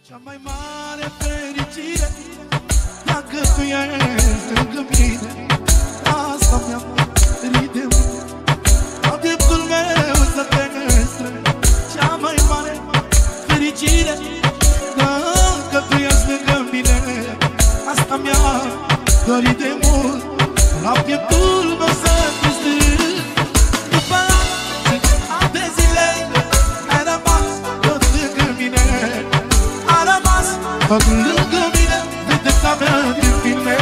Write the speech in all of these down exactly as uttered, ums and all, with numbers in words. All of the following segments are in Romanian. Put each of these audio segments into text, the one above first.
Cea mai mare fericire, dacă tu ești lângă mine, asta mi-am ferit de mult. Am dreptul meu să te strâng. Cea mai mare fericire, dacă tu ești lângă mine, asta mi-am dorit de mult. La pieptul meu să te strâng. După ani de zile ai rămas tot lângă mine, ai rămas tot lângă mine, vedeta mea din tine.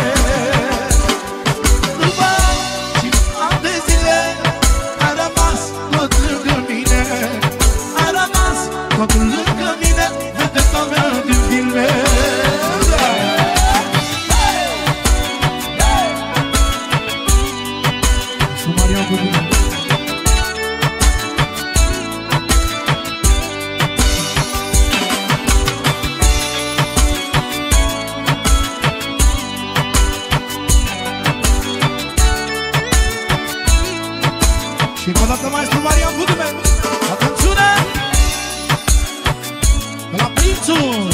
După ani de zile ai rămas tot lângă mine, ai rămas tot lângă mine, vedeta mea din tine. Și încă o dată maestru Marian Budumen, atențiune! De la Prințul,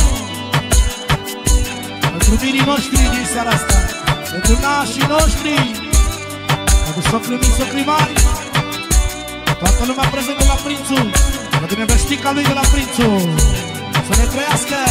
pentru mirii noștri din seara asta, pentru nașii noștri, pentru socrii mii, socrii mari, toată lumea prezentă la Prințul, pentru nevestica lui de la Prințul, să ne trăiască!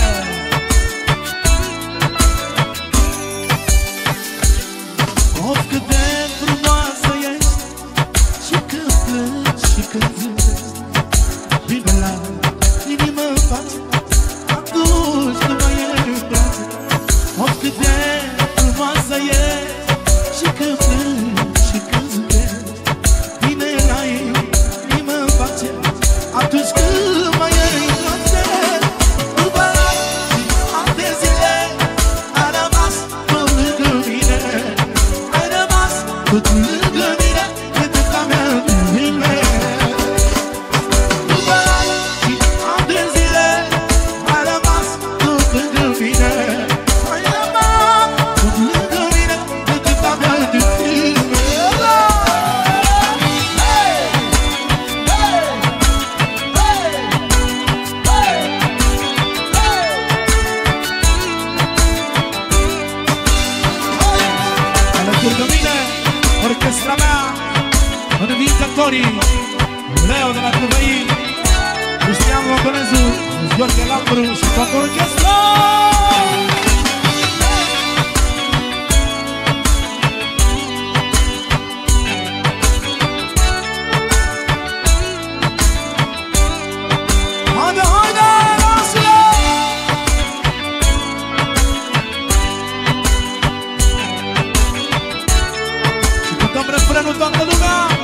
Of, cât de frumoasă ești, și când plângi și când zâmbești, vine la inimă-mi face atunci când mă iei în brațe. Of, cât de frumoasă ești, și când plângi și când zâmbești, vine la inimă-mi face atunci când mă iei în brațe. După ani de zile ai rămas tot lângă mine, ai rămas tot lângă mine, vedeta mea din tine. După ani de zile ai rămas tot lângă mine, ai rămas tot lângă mine, vedeta mea din tine. Alături de mine, orchestra mea, învingătorii, Leo de la Cuvăii, Cristian Loconezu, Gheorghe Lambru și toată orchestra! Haide, haide, lasă-le! Și cântăm refrenul toată lumea!